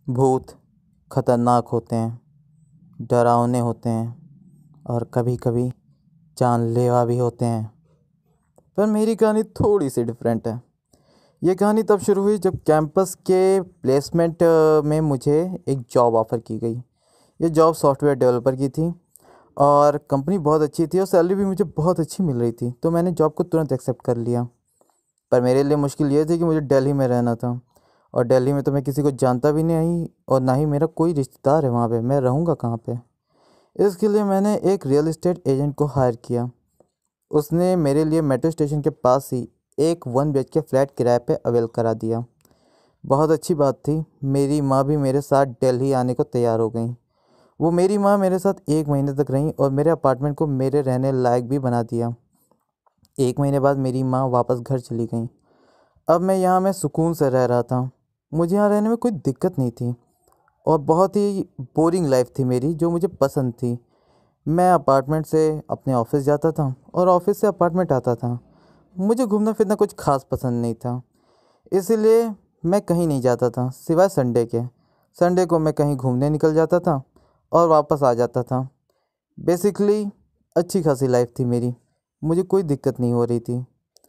भूत खतरनाक होते हैं, डरावने होते हैं और कभी कभी जानलेवा भी होते हैं। पर मेरी कहानी थोड़ी सी डिफरेंट है। ये कहानी तब शुरू हुई जब कैंपस के प्लेसमेंट में मुझे एक जॉब ऑफ़र की गई। ये जॉब सॉफ्टवेयर डेवलपर की थी और कंपनी बहुत अच्छी थी और सैलरी भी मुझे बहुत अच्छी मिल रही थी, तो मैंने जॉब को तुरंत एक्सेप्ट कर लिया। पर मेरे लिए मुश्किल ये थी कि मुझे दिल्ली में रहना था और दिल्ली में तो मैं किसी को जानता भी नहीं और ना ही मेरा कोई रिश्तेदार है वहाँ पे। मैं रहूँगा कहाँ पे? इसके लिए मैंने एक रियल एस्टेट एजेंट को हायर किया। उसने मेरे लिए मेट्रो स्टेशन के पास ही एक 1 BHK फ्लैट किराए पे अवेल करा दिया। बहुत अच्छी बात थी, मेरी माँ भी मेरे साथ दिल्ली आने को तैयार हो गई। वो मेरी माँ मेरे साथ 1 महीने तक रहीं और मेरे अपार्टमेंट को मेरे रहने लायक भी बना दिया। 1 महीने बाद मेरी माँ वापस घर चली गई। अब मैं सुकून से रह रहा था। मुझे यहाँ रहने में कोई दिक्कत नहीं थी और बहुत ही बोरिंग लाइफ थी मेरी, जो मुझे पसंद थी। मैं अपार्टमेंट से अपने ऑफिस जाता था और ऑफिस से अपार्टमेंट आता था। मुझे घूमना फिरना कुछ खास पसंद नहीं था, इसीलिए मैं कहीं नहीं जाता था सिवाय संडे के। संडे को मैं कहीं घूमने निकल जाता था और वापस आ जाता था। बेसिकली अच्छी खासी लाइफ थी मेरी, मुझे कोई दिक्कत नहीं हो रही थी।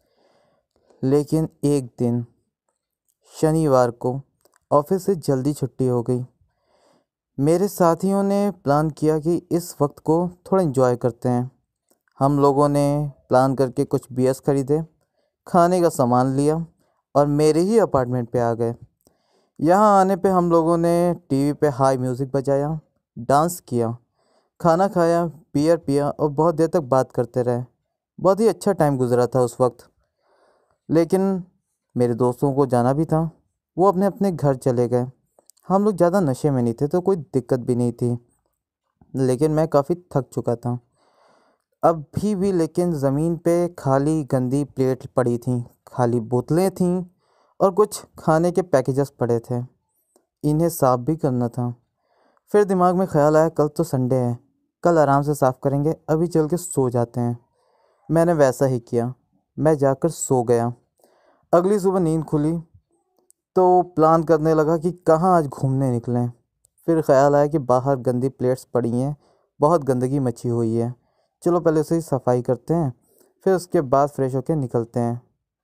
लेकिन एक दिन शनिवार को ऑफिस से जल्दी छुट्टी हो गई। मेरे साथियों ने प्लान किया कि इस वक्त को थोड़ा एंजॉय करते हैं। हम लोगों ने प्लान करके कुछ बियर्स खरीदे, खाने का सामान लिया और मेरे ही अपार्टमेंट पे आ गए। यहाँ आने पे हम लोगों ने टीवी पे हाई म्यूज़िक बजाया, डांस किया, खाना खाया, बियर पिया और बहुत देर तक बात करते रहे। बहुत ही अच्छा टाइम गुजरा था उस वक्त। लेकिन मेरे दोस्तों को जाना भी था, वो अपने अपने घर चले गए। हम लोग ज़्यादा नशे में नहीं थे तो कोई दिक्कत भी नहीं थी, लेकिन मैं काफ़ी थक चुका था अभी भी। लेकिन ज़मीन पे खाली गंदी प्लेट पड़ी थी, खाली बोतलें थीं और कुछ खाने के पैकेजेस पड़े थे। इन्हें साफ़ भी करना था। फिर दिमाग में ख्याल आया, कल तो संडे है, कल आराम से साफ़ करेंगे, अभी चल के सो जाते हैं। मैंने वैसा ही किया, मैं जाकर सो गया। अगली सुबह नींद खुली तो प्लान करने लगा कि कहाँ आज घूमने निकलें। फिर ख्याल आया कि बाहर गंदी प्लेट्स पड़ी हैं, बहुत गंदगी मची हुई है, चलो पहले उसे ही सफाई करते हैं, फिर उसके बाद फ्रेश होकर निकलते हैं।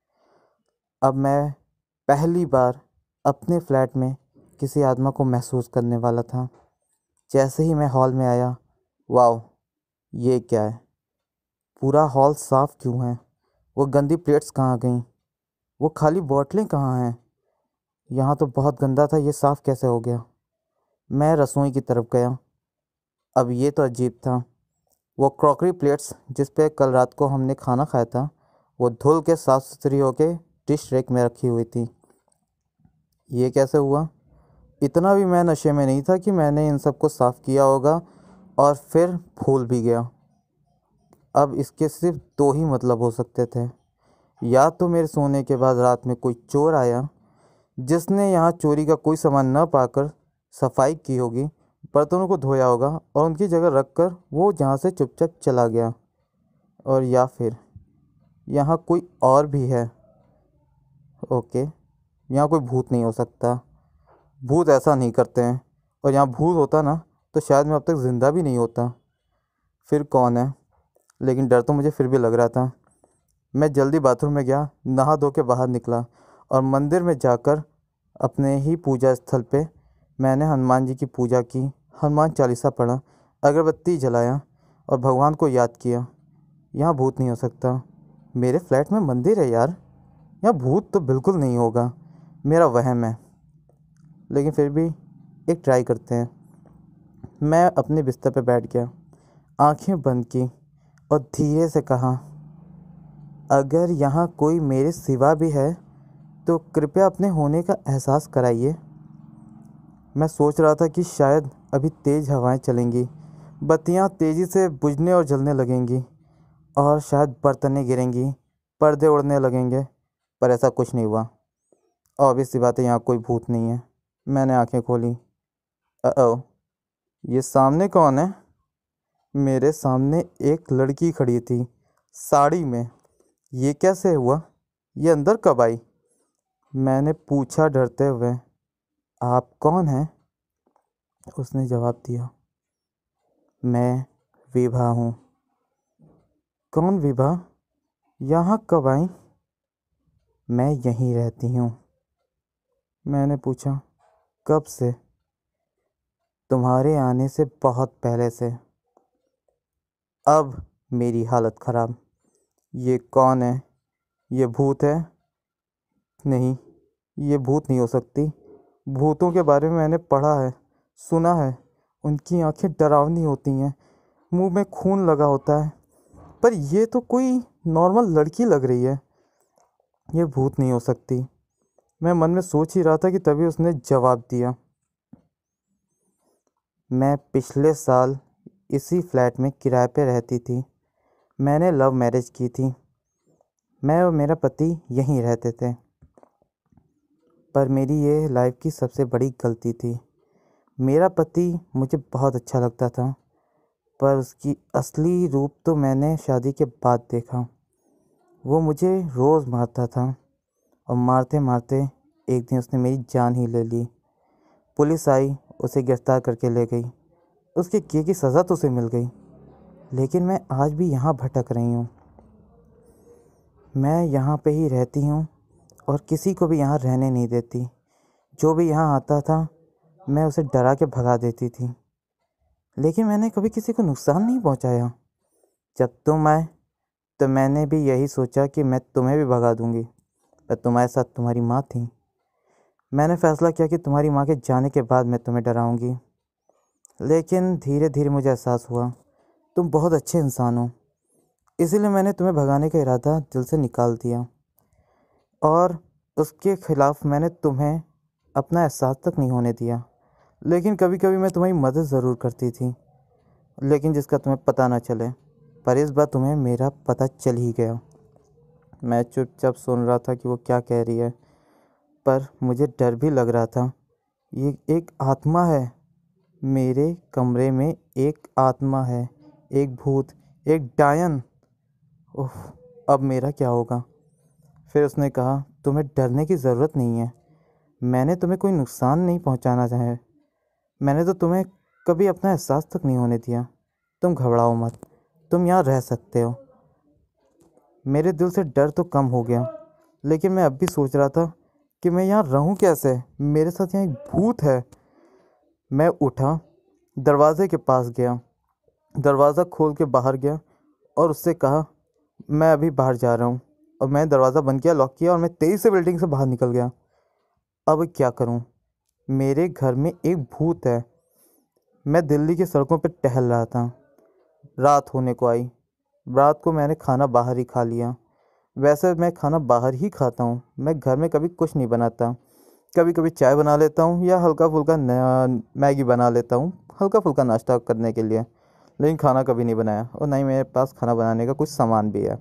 अब मैं पहली बार अपने फ्लैट में किसी आत्मा को महसूस करने वाला था। जैसे ही मैं हॉल में आया, वाह, ये क्या है? पूरा हॉल साफ़ क्यों है? वो गंदी प्लेट्स कहाँ गईं? वो खाली बोतलें कहाँ हैं? यहाँ तो बहुत गंदा था, ये साफ़ कैसे हो गया? मैं रसोई की तरफ गया। अब ये तो अजीब था। वो क्रॉकरी प्लेट्स जिस पे कल रात को हमने खाना खाया था, वो धुल के साफ़ सुथरी होके डिश रैक में रखी हुई थी। ये कैसे हुआ? इतना भी मैं नशे में नहीं था कि मैंने इन सब को साफ़ किया होगा और फिर भूल भी गया। अब इसके सिर्फ दो ही मतलब हो सकते थे। या तो मेरे सोने के बाद रात में कोई चोर आया जिसने यहाँ चोरी का कोई सामान न पाकर सफाई की होगी, बर्तनों को धोया होगा और उनकी जगह रख कर वो जहाँ से चुपचाप चला गया। और या फिर यहाँ कोई और भी है। ओके, यहाँ कोई भूत नहीं हो सकता, भूत ऐसा नहीं करते हैं, और यहाँ भूत होता ना तो शायद मैं अब तक ज़िंदा भी नहीं होता। फिर कौन है? लेकिन डर तो मुझे फिर भी लग रहा था। मैं जल्दी बाथरूम में गया, नहा धो के बाहर निकला और मंदिर में जाकर अपने ही पूजा स्थल पे मैंने हनुमान जी की पूजा की, हनुमान चालीसा पढ़ा, अगरबत्ती जलाया और भगवान को याद किया। यहाँ भूत नहीं हो सकता, मेरे फ्लैट में मंदिर है यार, यहाँ भूत तो बिल्कुल नहीं होगा, मेरा वहम है। लेकिन फिर भी एक ट्राई करते हैं। मैं अपने बिस्तर पे बैठ गया, आंखें बंद की और धीरे से कहा, अगर यहाँ कोई मेरे सिवा भी है तो कृपया अपने होने का एहसास कराइए। मैं सोच रहा था कि शायद अभी तेज़ हवाएं चलेंगी, बत्तियाँ तेज़ी से बुझने और जलने लगेंगी और शायद बर्तनें गिरेंगी, पर्दे उड़ने लगेंगे, पर ऐसा कुछ नहीं हुआ। ऑब्वियस सी बात है, यहाँ कोई भूत नहीं है। मैंने आंखें खोली। ओ, ये सामने कौन है? मेरे सामने एक लड़की खड़ी थी, साड़ी में। ये कैसे हुआ? ये अंदर कब आई? मैंने पूछा डरते हुए, आप कौन हैं? उसने जवाब दिया, मैं विभा हूँ। कौन विभा? यहाँ कब आई? मैं यहीं रहती हूँ। मैंने पूछा, कब से? तुम्हारे आने से बहुत पहले से। अब मेरी हालत ख़राब। ये कौन है? ये भूत है? नहीं, ये भूत नहीं हो सकती। भूतों के बारे में मैंने पढ़ा है, सुना है। उनकी आंखें डरावनी होती हैं, मुंह में खून लगा होता है। पर ये तो कोई नॉर्मल लड़की लग रही है। ये भूत नहीं हो सकती। मैं मन में सोच ही रहा था कि तभी उसने जवाब दिया, मैं पिछले साल इसी फ्लैट में किराए पे रहती थी। मैंने लव मैरिज की थी। मैं और मेरा पति यहीं रहते थे। पर मेरी ये लाइफ की सबसे बड़ी गलती थी। मेरा पति मुझे बहुत अच्छा लगता था, पर उसकी असली रूप तो मैंने शादी के बाद देखा। वो मुझे रोज़ मारता था और मारते मारते एक दिन उसने मेरी जान ही ले ली। पुलिस आई, उसे गिरफ्तार करके ले गई। उसके किए की सज़ा तो उसे मिल गई, लेकिन मैं आज भी यहाँ भटक रही हूँ। मैं यहाँ पे ही रहती हूँ और किसी को भी यहाँ रहने नहीं देती। जो भी यहाँ आता था मैं उसे डरा के भगा देती थी, लेकिन मैंने कभी किसी को नुकसान नहीं पहुँचाया। जब तुम आए तो मैंने भी यही सोचा कि मैं तुम्हें भी भगा दूँगी, पर तुम्हारे साथ तुम्हारी माँ थी। मैंने फैसला किया कि तुम्हारी माँ के जाने के बाद मैं तुम्हें डराऊँगी, लेकिन धीरे धीरे मुझे एहसास हुआ तुम बहुत अच्छे इंसान हो। इसीलिए मैंने तुम्हें भगाने का इरादा दिल से निकाल दिया, और उसके खिलाफ मैंने तुम्हें अपना एहसास तक नहीं होने दिया। लेकिन कभी कभी मैं तुम्हारी मदद ज़रूर करती थी, लेकिन जिसका तुम्हें पता ना चले। पर इस बार तुम्हें मेरा पता चल ही गया। मैं चुपचाप सुन रहा था कि वो क्या कह रही है, पर मुझे डर भी लग रहा था। ये एक आत्मा है, मेरे कमरे में एक आत्मा है, एक भूत, एक डायन। ओह, अब मेरा क्या होगा? फिर उसने कहा, तुम्हें डरने की ज़रूरत नहीं है। मैंने तुम्हें कोई नुकसान नहीं पहुंचाना चाहे। मैंने तो तुम्हें कभी अपना एहसास तक नहीं होने दिया। तुम घबराओ मत, तुम यहाँ रह सकते हो। मेरे दिल से डर तो कम हो गया, लेकिन मैं अब भी सोच रहा था कि मैं यहाँ रहूँ कैसे। मेरे साथ यहाँ एक भूत है। मैं उठा, दरवाजे के पास गया, दरवाज़ा खोल के बाहर गया और उससे कहा, मैं अभी बाहर जा रहा हूँ। और मैं दरवाज़ा बंद किया, लॉक किया और मैं तेज़ी से बिल्डिंग से बाहर निकल गया। अब क्या करूँ? मेरे घर में एक भूत है। मैं दिल्ली की सड़कों पर टहल रहा था। रात होने को आई। रात को मैंने खाना बाहर ही खा लिया। वैसे मैं खाना बाहर ही खाता हूँ, मैं घर में कभी कुछ नहीं बनाता। कभी कभी चाय बना लेता हूँ या हल्का फुल्का मैगी बना लेता हूँ, हल्का फुल्का नाश्ता करने के लिए। लेकिन खाना कभी नहीं बनाया, और ना ही मेरे पास खाना बनाने का कुछ सामान भी है।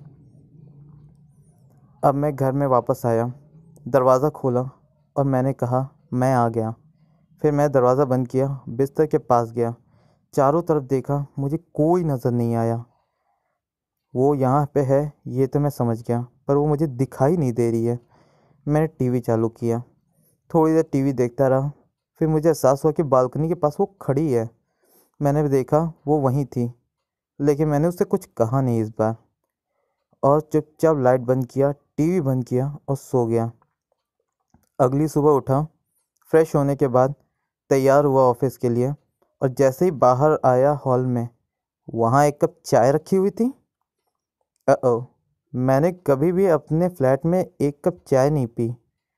अब मैं घर में वापस आया, दरवाज़ा खोला और मैंने कहा, मैं आ गया। फिर मैं दरवाज़ा बंद किया, बिस्तर के पास गया, चारों तरफ देखा, मुझे कोई नज़र नहीं आया। वो यहाँ पे है ये तो मैं समझ गया, पर वो मुझे दिखाई नहीं दे रही है। मैंने टीवी चालू किया, थोड़ी देर टीवी देखता रहा। फिर मुझे एहसास हुआ कि बालकनी के पास वो खड़ी है। मैंने भी देखा वो वहीं थी, लेकिन मैंने उससे कुछ कहा नहीं इस बार, और चुपचाप लाइट बंद किया, टीवी बंद किया और सो गया। अगली सुबह उठा, फ्रेश होने के बाद तैयार हुआ ऑफिस के लिए, और जैसे ही बाहर आया हॉल में, वहाँ एक कप चाय रखी हुई थी। ओ, मैंने कभी भी अपने फ्लैट में एक कप चाय नहीं पी।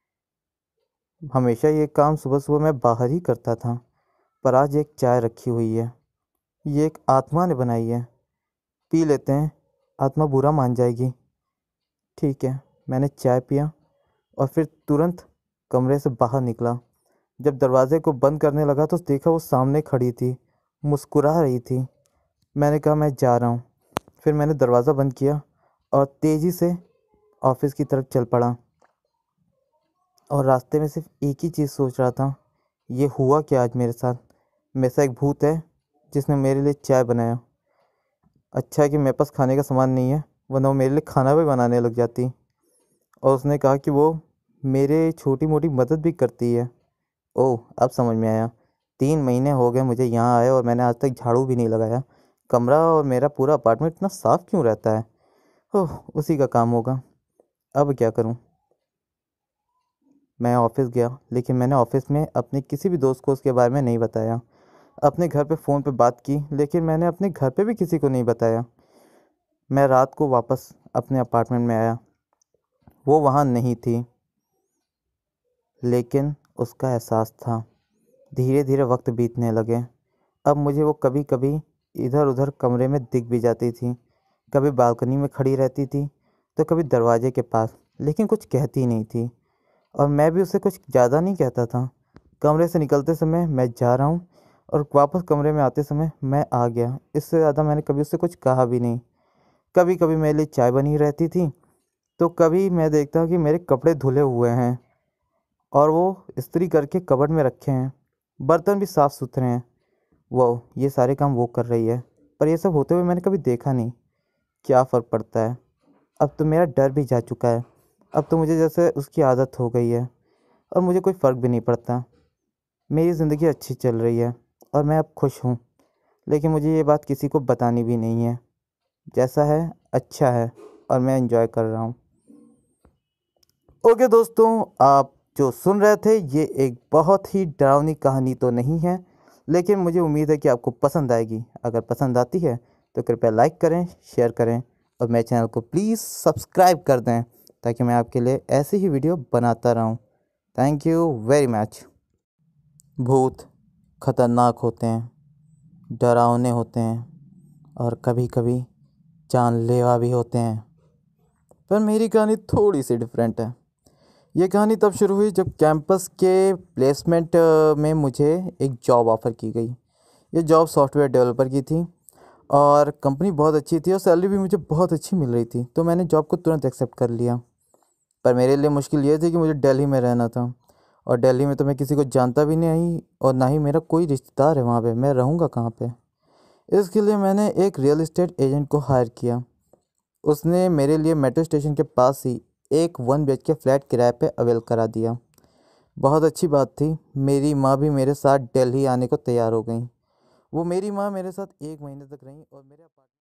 हमेशा ये काम सुबह सुबह मैं बाहर ही करता था, पर आज एक चाय रखी हुई है। ये एक आत्मा ने बनाई है, पी लेते हैं, आत्मा बुरा मान जाएगी। ठीक है, मैंने चाय पिया और फिर तुरंत कमरे से बाहर निकला। जब दरवाजे को बंद करने लगा तो देखा वो सामने खड़ी थी, मुस्कुरा रही थी। मैंने कहा, मैं जा रहा हूँ। फिर मैंने दरवाज़ा बंद किया और तेज़ी से ऑफिस की तरफ चल पड़ा। और रास्ते में सिर्फ एक ही चीज़ सोच रहा था, ये हुआ क्या आज मेरे साथ? मेरे साथ एक भूत है जिसने मेरे लिए चाय बनाया। अच्छा है कि मेरे पास खाने का सामान नहीं है, वरना वो मेरे लिए खाना भी बनाने लग जाती। और उसने कहा कि वो मेरे छोटी मोटी मदद भी करती है। ओह, अब समझ में आया। 3 महीने हो गए मुझे यहाँ आए और मैंने आज तक झाड़ू भी नहीं लगाया। कमरा और मेरा पूरा अपार्टमेंट इतना साफ़ क्यों रहता है? ओह! उसी का काम होगा। अब क्या करूँ? मैं ऑफ़िस गया, लेकिन मैंने ऑफ़िस में अपने किसी भी दोस्त को उसके बारे में नहीं बताया। अपने घर पे फ़ोन पे बात की, लेकिन मैंने अपने घर पे भी किसी को नहीं बताया। मैं रात को वापस अपने अपार्टमेंट में आया। वो वहाँ नहीं थी, लेकिन उसका एहसास था। धीरे धीरे वक्त बीतने लगे। अब मुझे वो कभी कभी इधर उधर कमरे में दिख भी जाती थी। कभी बालकनी में खड़ी रहती थी, तो कभी दरवाजे के पास, लेकिन कुछ कहती नहीं थी। और मैं भी उससे कुछ ज़्यादा नहीं कहता था। कमरे से निकलते समय मैं जा रहा हूँ और वापस कमरे में आते समय मैं आ गया। इससे ज़्यादा मैंने कभी उससे कुछ कहा भी नहीं। कभी कभी मेरे लिए चाय बनी रहती थी, तो कभी मैं देखता कि मेरे कपड़े धुले हुए हैं और वो इस्त्री करके कबर्ड में रखे हैं। बर्तन भी साफ़ सुथरे हैं। वो ये सारे काम वो कर रही है, पर ये सब होते हुए मैंने कभी देखा नहीं। क्या फ़र्क पड़ता है? अब तो मेरा डर भी जा चुका है। अब तो मुझे जैसे उसकी आदत हो गई है और मुझे कोई फ़र्क भी नहीं पड़ता। मेरी ज़िंदगी अच्छी चल रही है और मैं अब खुश हूँ। लेकिन मुझे ये बात किसी को बतानी भी नहीं है। जैसा है अच्छा है और मैं एंजॉय कर रहा हूँ। ओके दोस्तों, आप जो सुन रहे थे ये एक बहुत ही डरावनी कहानी तो नहीं है, लेकिन मुझे उम्मीद है कि आपको पसंद आएगी। अगर पसंद आती है तो कृपया लाइक करें, शेयर करें और मेरे चैनल को प्लीज़ सब्सक्राइब कर दें, ताकि मैं आपके लिए ऐसी ही वीडियो बनाता रहूं। Thank you very much. भूत खतरनाक होते हैं, डरावने होते हैं और कभी कभी जानलेवा भी होते हैं। पर मेरी कहानी थोड़ी सी डिफरेंट है। ये कहानी तब शुरू हुई जब कैंपस के प्लेसमेंट में मुझे एक जॉब ऑफ़र की गई। ये जॉब सॉफ्टवेयर डेवलपर की थी और कंपनी बहुत अच्छी थी और सैलरी भी मुझे बहुत अच्छी मिल रही थी, तो मैंने जॉब को तुरंत एक्सेप्ट कर लिया। पर मेरे लिए मुश्किल ये थी कि मुझे दिल्ली में रहना था और दिल्ली में तो मैं किसी को जानता भी नहीं और ना ही मेरा कोई रिश्तेदार है वहाँ पे। मैं रहूँगा कहाँ पे? इसके लिए मैंने एक रियल इस्टेट एजेंट को हायर किया। उसने मेरे लिए मेट्रो स्टेशन के पास ही एक 1 BHK फ्लैट किराए पे अवेल करा दिया। बहुत अच्छी बात थी, मेरी माँ भी मेरे साथ दिल्ली आने को तैयार हो गई। वो मेरी माँ मेरे साथ 1 महीने तक रहीं और मेरे